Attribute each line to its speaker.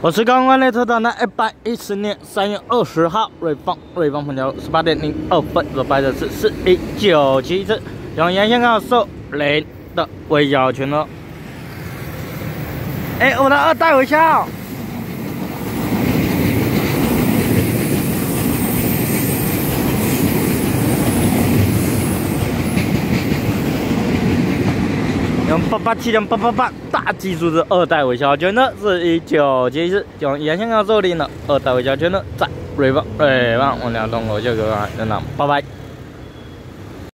Speaker 1: 我是刚刚列车长的110年3月20号，瑞芳碰桥18点02分，所拍的是41977次，用沿线号受雷的微小群哦。我的2代微笑。 用887.888大技术的2代微小圈呢，41974，用沿线号受力的2代微小圈呢，在瑞芳，我俩通过这个人，拜拜。